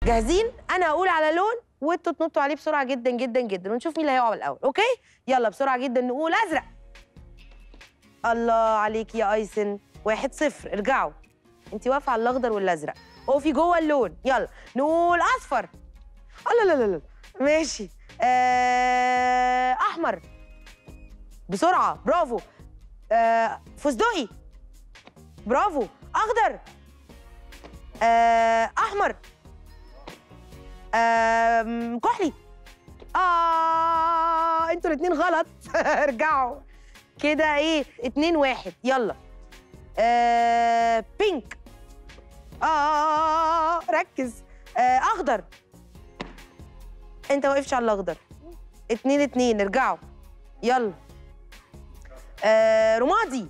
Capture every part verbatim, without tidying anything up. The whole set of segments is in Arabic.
جاهزين؟ انا هقول على لون وانتوا تنطوا عليه بسرعه جدا جدا جدا ونشوف مين اللي هيقع الاول. اوكي؟ يلا بسرعه جدا نقول ازرق. الله عليك يا ايسن. واحد صفر. ارجعوا. انت واقفه على الاخضر والازرق. اقفي جوه اللون. يلا نقول اصفر. الله لا لا لا. ماشي. آه... احمر. بسرعه. برافو. آه... فستقي. برافو. اخضر. آه... احمر. آه... كحلي. اه انتوا الاثنين غلط. ارجعوا. كده ايه؟ اتنين واحد. يلا. آه... بينك. اه ركز. آه... اخضر. انت واقفش على الاخضر. اتنين اتنين. ارجعوا. يلا. آه... رمادي.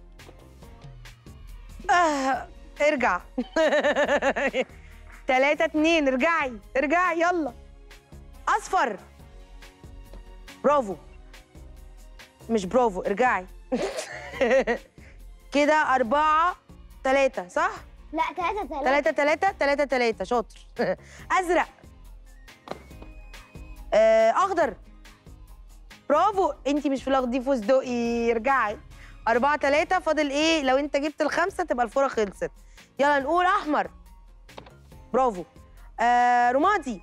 آه... ارجع. تلاتة اتنين. ارجعي ارجعي. يلا. اصفر. برافو. مش برافو. ارجعي. كده أربعة تلاتة صح؟ لا تلاتة تلاتة. تلاتة تلاتة. تلاتة تلاتة. شاطر. أزرق. آه، أخضر. برافو. أنتِ مش في الأخضر دي فستقي. ارجعي. أربعة تلاتة. فاضل إيه؟ لو أنت جبت الخمسة تبقى الفورة خلصت. يلا نقول أحمر. برافو. آه، رمادي.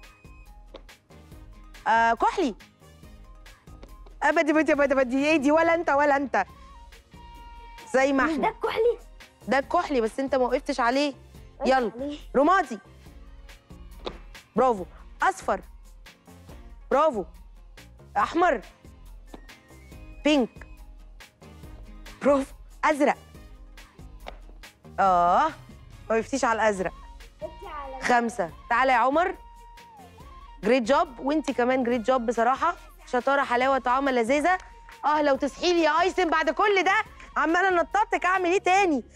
آه، كحلي. أبدي بدي بدي بدي. إيه دي؟ ولا أنت ولا أنت. زي ما مش احنا. ده الكحلي؟ ده الكحلي بس انت ما وقفتش عليه. يلا. رمادي. برافو. اصفر. برافو. احمر. بينك. برافو. ازرق. اه ما وقفتيش على الازرق. خمسة. تعالى يا عمر. جريت جوب. وانت كمان جريت جوب بصراحة. شطارة حلاوة طعامة لذيذة. اه لو تسحيلي يا ايسن بعد كل ده عمالة نططك اعمل ايه تاني؟